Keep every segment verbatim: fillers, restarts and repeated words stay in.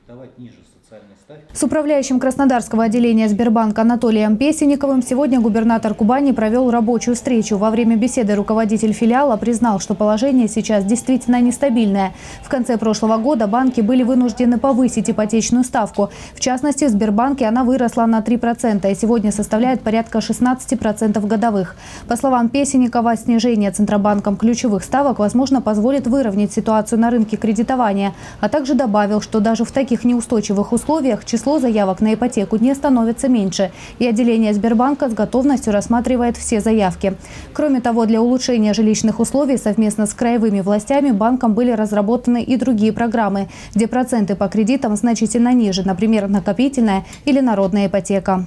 С управляющим Краснодарского отделения Сбербанка Анатолием Песенниковым сегодня губернатор Кубани провел рабочую встречу. Во время беседы руководитель филиала признал, что положение сейчас действительно нестабильное. В конце прошлого года банки были вынуждены повысить ипотечную ставку. В частности, в Сбербанке она выросла на три процента и сегодня составляет порядка шестнадцати процентов годовых. По словам Песенникова, снижение Центробанком ключевых ставок, возможно, позволит выровнять ситуацию на рынке кредитования, а также добавил, что даже в таких неустойчивых условиях число заявок на ипотеку не становится меньше, и отделение Сбербанка с готовностью рассматривает все заявки. Кроме того, для улучшения жилищных условий совместно с краевыми властями банком были разработаны и другие программы, где проценты по кредитам значительно ниже, например, накопительная или народная ипотека.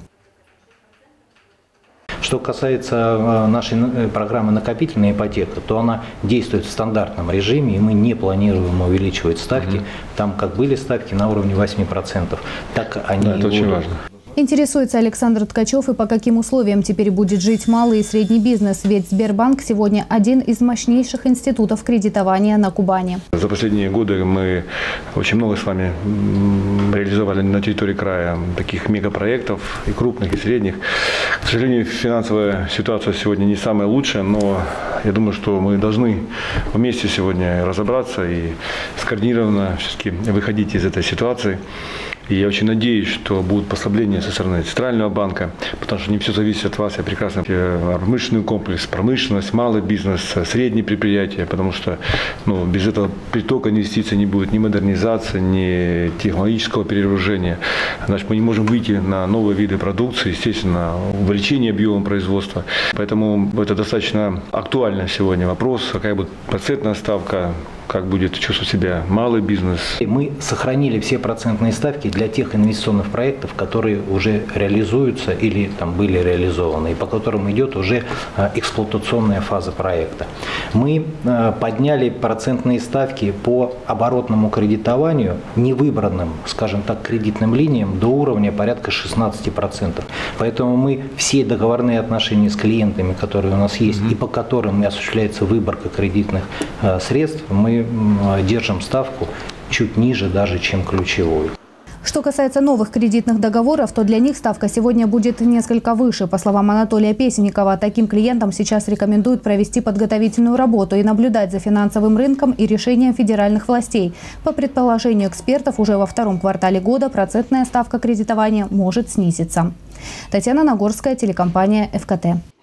Что касается нашей программы «Накопительная ипотека», то она действует в стандартном режиме, и мы не планируем увеличивать ставки. Mm-hmm. Там как были ставки на уровне восьми процентов, так они да, это и очень будут. важно. Интересуется Александр Ткачев, и по каким условиям теперь будет жить малый и средний бизнес. Ведь Сбербанк сегодня один из мощнейших институтов кредитования на Кубани. За последние годы мы очень много с вами реализовали на территории края таких мегапроектов, и крупных, и средних. К сожалению, финансовая ситуация сегодня не самая лучшая, но я думаю, что мы должны вместе сегодня разобраться и скоординированно все-таки выходить из этой ситуации. И я очень надеюсь, что будут послабления со стороны Центрального банка, потому что не все зависит от вас. Я прекрасно промышленный комплекс, промышленность, малый бизнес, средние предприятия, потому что ну, без этого притока инвестиций не будет ни модернизации, ни технологического перегружения. Значит, мы не можем выйти на новые виды продукции, естественно, увеличение объема производства. Поэтому это достаточно актуальный сегодня вопрос, какая будет процентная ставка, как будет чувствовать себя малый бизнес. Мы сохранили все процентные ставки для тех инвестиционных проектов, которые уже реализуются или там были реализованы, и по которым идет уже эксплуатационная фаза проекта. Мы подняли процентные ставки по оборотному кредитованию невыбранным, скажем так, кредитным линиям до уровня порядка шестнадцати процентов. Поэтому мы все договорные отношения с клиентами, которые у нас есть, mm-hmm. и по которым осуществляется выборка кредитных средств, мы держим ставку чуть ниже даже, чем ключевую. Что касается новых кредитных договоров, то для них ставка сегодня будет несколько выше. По словам Анатолия Песенникова, таким клиентам сейчас рекомендуют провести подготовительную работу и наблюдать за финансовым рынком и решением федеральных властей. По предположению экспертов, уже во втором квартале года процентная ставка кредитования может снизиться. Татьяна Нагорская, телекомпания эф ка тэ.